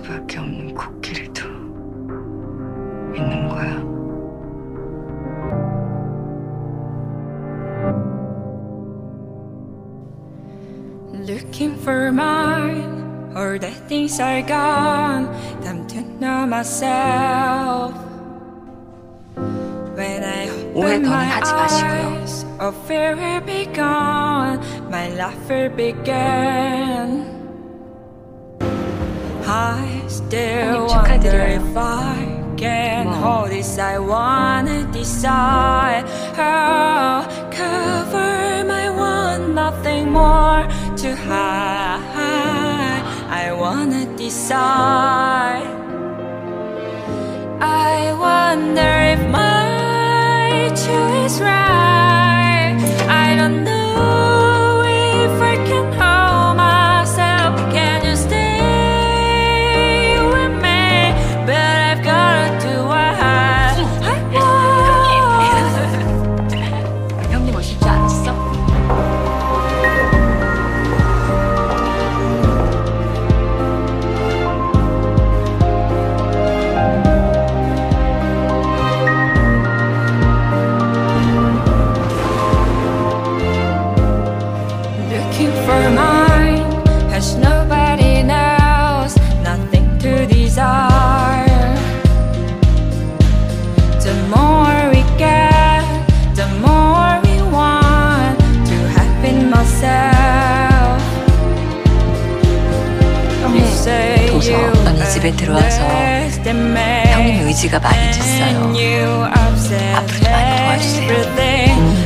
수밖에 없는 코끼리도 있는 거야. Looking for mine, all the things are gone. Time to know myself. When I open my eyes, all fear will be gone. My life will begin. I still wonder if I can hold this. I wanna decide. Oh, cover my one, nothing more to hide. I wanna decide. I wonder if my choice is right. I don't know if I can hold myself. Can you stay with me? But I've gotta do what I want. 형님 오실 줄 알았어? Looking for mine, as nobody knows, nothing to desire. The more we get, the more we want to have in myself. You say 도서 you 너네 집에 들어와서 형님 의지가 많이 됐어요. 앞으로 좀 많이 도와주세요.